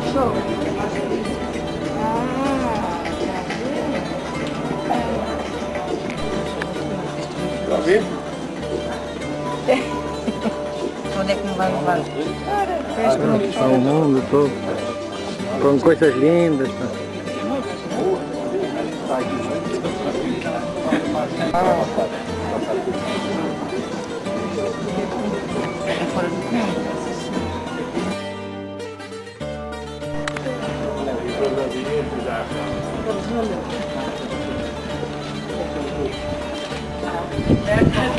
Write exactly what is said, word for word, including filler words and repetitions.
Show. Está a ver? Onde é que me vai levar? Ao mundo todo, com coisas lindas. Mercadinho.